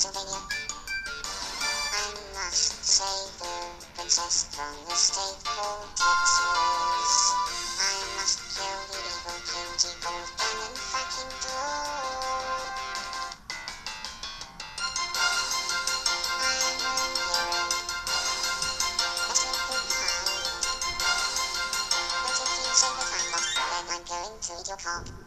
Pennsylvania. I must save the princess from the state called Texas. I must kill the evil county called Cannon fucking Door. I'm a hero. That's a good time. But if you say that I'm lost, then I'm going to eat your cock.